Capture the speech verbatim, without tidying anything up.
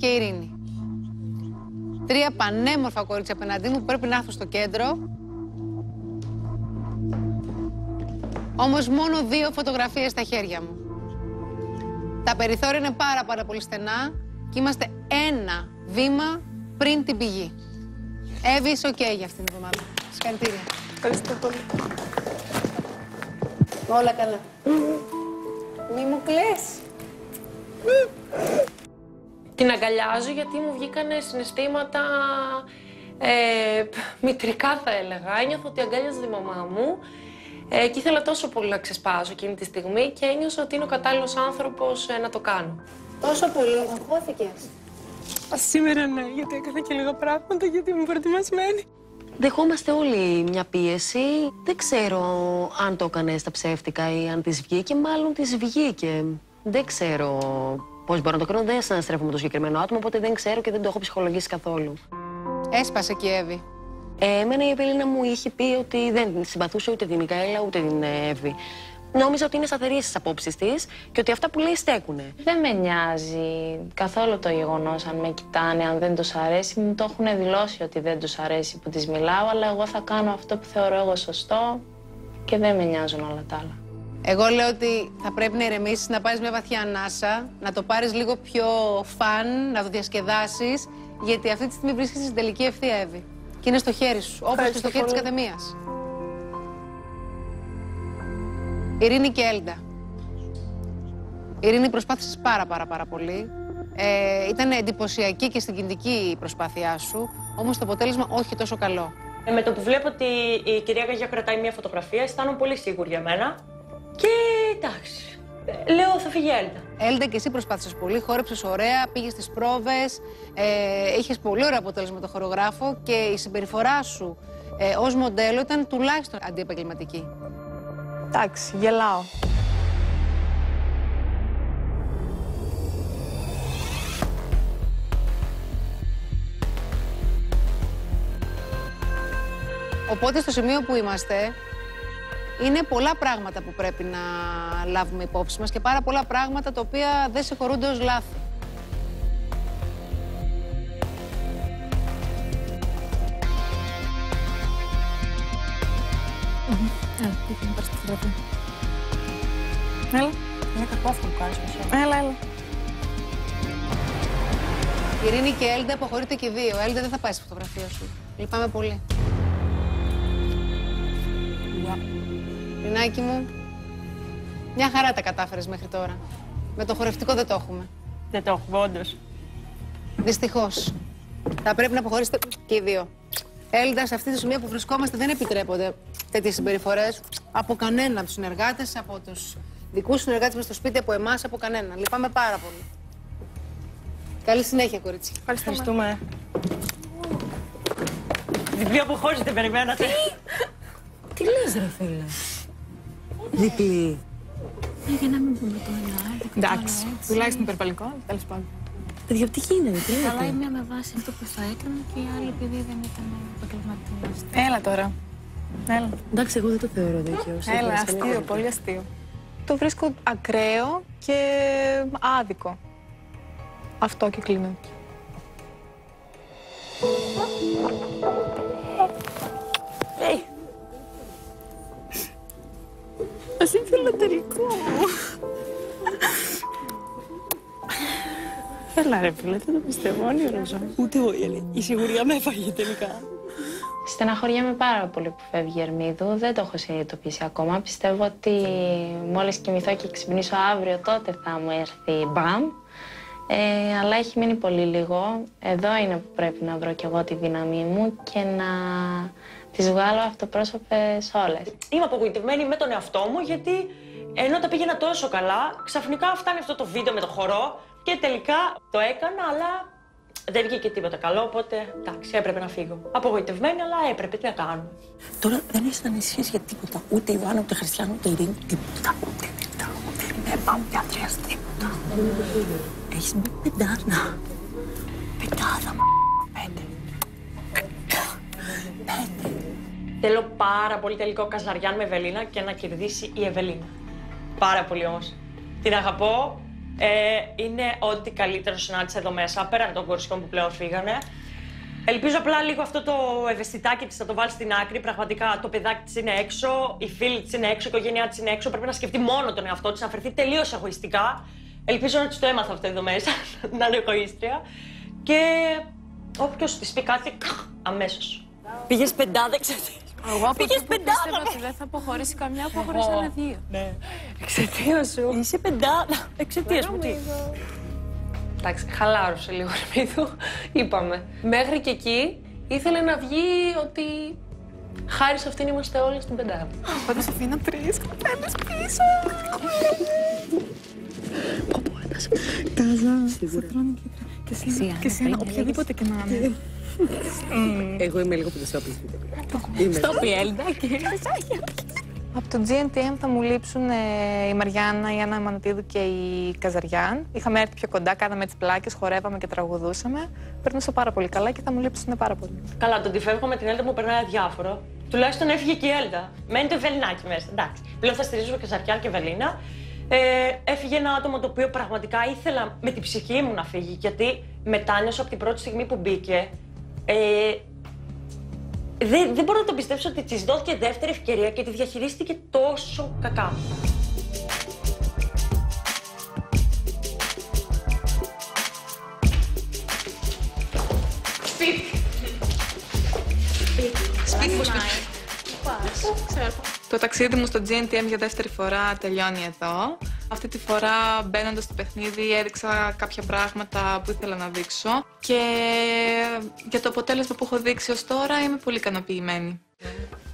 και Ειρήνη. Τρία πανέμορφα κορίτσια απέναντί μου που πρέπει να έρθουν στο κέντρο. Όμως μόνο δύο φωτογραφίες στα χέρια μου. Τα περιθώρια είναι πάρα πάρα πολύ στενά και είμαστε ένα βήμα πριν την πηγή. Εύη, είσαι οκ για αυτήν την εβδομάδα. Συγχαρητήρια. Ευχαριστώ πολύ. Όλα καλά. Μη μου κλαις. Την αγκαλιάζω γιατί μου βγήκανε συναισθήματα ε, μητρικά, θα έλεγα. Ένιωθα ότι αγκάλιαζε τη μαμά μου ε, και ήθελα τόσο πολύ να ξεσπάσω εκείνη τη στιγμή και ένιωσα ότι είναι ο κατάλληλος άνθρωπος ε, να το κάνω. Τόσο πολύ αγχώθηκες? Σήμερα ναι, γιατί έκανα και λίγα πράγματα, γιατί είμαι προετοιμασμένη. Δεχόμαστε όλοι μια πίεση. Δεν ξέρω αν το έκανε στα ψεύτικα ή αν της βγήκε. Μάλλον της βγήκε. Δεν ξέρω πώς μπορώ να το κρίνω. Δεν συναστρέφομαι το συγκεκριμένο άτομο, οπότε δεν ξέρω και δεν το έχω ψυχολογήσει καθόλου. Έσπασε και η Εύη. Ε, εμένα η Ευελίνα μου είχε πει ότι δεν συμπαθούσε ούτε την Μικαέλα ούτε την Εύη. Νόμιζα ότι είναι σταθερή στις απόψεις της και ότι αυτά που λέει στέκουνε. Δεν με νοιάζει καθόλου το γεγονός αν με κοιτάνε, αν δεν τους αρέσει. Μου το έχουν δηλώσει ότι δεν τους αρέσει που τις μιλάω, αλλά εγώ θα κάνω αυτό που θεωρώ εγώ σωστό και δεν με νοιάζουν όλα τα άλλα. Εγώ λέω ότι θα πρέπει να ηρεμήσεις, να πάρεις μια βαθιά ανάσα, να το πάρεις λίγο πιο φαν, να το διασκεδάσεις, γιατί αυτή τη στιγμή βρίσκεσαι στην τελική ευθεία, Εύη. Και είναι στο χέρι σου, όπως και στο χέρι της καθεμίας. Ειρήνη και Έλντα. Ειρήνη, προσπάθησες πάρα πάρα πάρα πολύ. Ε, ήταν εντυπωσιακή και συγκινητική η προσπάθειά σου, όμως το αποτέλεσμα όχι τόσο καλό. Ε, με το που βλέπω ότι η κυρία Γαγιά κρατάει μια φωτογραφία, αισθάνομαι πολύ σίγουρη για μένα. Και εντάξει, λέω θα φύγει η Έλντα. Έλντα, και εσύ προσπάθησες πολύ, χόρεψες ωραία, πήγες στις πρόβες, ε, είχες πολύ ωραίο αποτέλεσμα με τον χορογράφο και η συμπεριφορά σου ε, ως μοντέλο ήταν τουλάχιστον αντιεπαγγελματική. Εντάξει, γελάω. Οπότε στο σημείο που είμαστε, είναι πολλά πράγματα που πρέπει να λάβουμε υπόψη μας και πάρα πολλά πράγματα τα οποία δεν συγχωρούνται ως λάθη. Έλα, πήγαινε, πάρεις τη φωτογραφία. Έλα. Είναι κακό αυτό που κάνεις, Μισό. Έλα, έλα. Ειρήνη και Έλντα, αποχωρείτε και δύο. Έλντα, δεν θα πάει στη φωτογραφία σου. Λυπάμαι πολύ. Ειρηνάκη μου, μια χαρά τα κατάφερες μέχρι τώρα. Με το χορευτικό δεν το έχουμε. Δεν το έχουμε, όντως. Δυστυχώς. Θα πρέπει να αποχωρήσετε και οι δύο. Έλντα, σε αυτή τη σημεία που βρισκόμαστε δεν επιτρέπονται τέτοιες συμπεριφορές από κανέναν από τους συνεργάτες, από τους δικούς συνεργάτες μες στο σπίτι, από εμάς, από κανέναν. Λυπάμαι πάρα πολύ. Καλή συνέχεια, κορίτσι. Ευχαριστούμε. Διπλή αποχώρηση δεν περιμένατε. Τι λες ρε φίλε? Διπλή. Για να μην πούμε το ένα. Εντάξει, τουλάχιστον υπερβαλλικό, τέλος πάντων. Παιδιά, τι γίνεται, τι Αλλά η λέτε? μία με βάση αυτό που θα έκανε και η άλλη επειδή δεν ήταν επαγγελματίας. Έλα τώρα. Έλα. Εντάξει, εγώ δεν το θεωρώ δίκαιο. Έλα, αστείο, πολύ αστείο. Το βρίσκω ακραίο και άδικο. Αυτό και κλείνω. Hey. Ας ήθελα τελικό. Έλα ρε φίλε, δεν το πιστεύω, όνειρο ζω. Ούτε εγώ, η σιγουριά με έφαγε τελικά. Στεναχωριέμαι πάρα πολύ που φεύγει η Ερμίδου. Δεν το έχω συνειδητοποιήσει ακόμα. Πιστεύω ότι μόλις κοιμηθώ και ξυπνήσω αύριο, τότε θα μου έρθει μπαμ. Ε, αλλά έχει μείνει πολύ λίγο. Εδώ είναι που πρέπει να βρω κι εγώ τη δύναμή μου και να τις βγάλω αυτοπρόσωπες όλες. Είμαι απογοητευμένη με τον εαυτό μου γιατί ενώ τα πήγαινα τόσο καλά, ξαφνικά φτάνει αυτό το βίντεο με το χορό και τελικά το έκανα, αλλά δεν βγήκε τίποτα καλό, οπότε εντάξει, έπρεπε να φύγω. Απογοητευμένη, αλλά έπρεπε, τι να κάνω. Τώρα δεν έχεις να ανησυχείς για τίποτα. Ούτε Ιωάννα, ούτε Χριστιανό, ούτε Ειρήνη, τίποτα. Ούτε τίποτα. Δεν πάμε για Αντρέας, τίποτα. Έχεις μπει πεντάνα. Πεντάδα, μ***. Πέντε. Πέντε. Θέλω πάρα πολύ τελικό Καζαριάν με Ευελίνα και να κερδίσει η Ευελίνα. Πάρα πολύ όμως. Την αγαπώ Ε, είναι ό,τι καλύτερο συνάντησα εδώ μέσα, πέραν των κορισιών που πλέον φύγανε. Ελπίζω απλά λίγο αυτό το ευαισθητάκι της θα το βάλει στην άκρη. Πραγματικά το παιδάκι της είναι έξω, οι φίλοι της είναι έξω, η οικογένειά της είναι έξω. Πρέπει να σκεφτεί μόνο τον εαυτό της, να φερθεί τελείως εγωιστικά. Ελπίζω να της το έμαθα αυτό εδώ μέσα, να είναι εγωίστρια. Και όποιος της πει κάτι, αμέσως. Πήγες πεντάδα εξαιτίας. Εγώ από Πήγες εκεί που πεντάδα. πίστευα ότι δεν θα αποχωρήσει καμιά, αποχωρήσανε δύο. Ναι. Εξαιτίας σου. Είσαι πεντάδα. Εξαιτίας μου τι. Εντάξει, χαλάρωσε λίγο Ερμίδου, είπαμε. Μέχρι και εκεί ήθελε να βγει ότι χάρη σε αυτήν είμαστε όλοι στην πεντάδα. Οπότε σου αφήνω τρεις κοπέλες πίσω. Πω πω, Τάζα. Τάζα. Σίγουρα. Και εσένα, οποιαδήποτε και να είναι. Εγώ είμαι λίγο πρωτοσόπης. Στο πιέλντα και... Από το τζι εν τι εμ θα μου λείψουν ε, η Μαριάννα, η Άννα Μανατίδου και η Καζαριάν. Είχαμε έρθει πιο κοντά, κάναμε τις πλάκες, χορεύαμε και τραγουδούσαμε. Περνούσα πάρα πολύ καλά και θα μου λείψουν πάρα πολύ. Καλά, το ότι φεύγω με την Έλτα μου περνάει αδιάφορο. Τουλάχιστον έφυγε και η Έλτα. Μένει το Ευελινάκι μέσα. Εντάξει. Πλέον θα στηρίζουμε και Ζαρκιάν και Βελίνα. Ε, έφυγε ένα άτομο το οποίο πραγματικά ήθελα με την ψυχή μου να φύγει. Γιατί μετάνιωσα από την πρώτη στιγμή που μπήκε. Ε, Δεν, δεν μπορώ να το πιστέψω ότι της δόθηκε δεύτερη ευκαιρία και τη διαχειρίστηκε τόσο κακά. Σπίτι. Σπίτι μου, σπίτι. Το ταξίδι μου στο τζι εν τι εμ για δεύτερη φορά τελειώνει εδώ. Αυτή τη φορά μπαίνοντας στο παιχνίδι έδειξα κάποια πράγματα που ήθελα να δείξω και για το αποτέλεσμα που έχω δείξει ως τώρα είμαι πολύ ικανοποιημένη.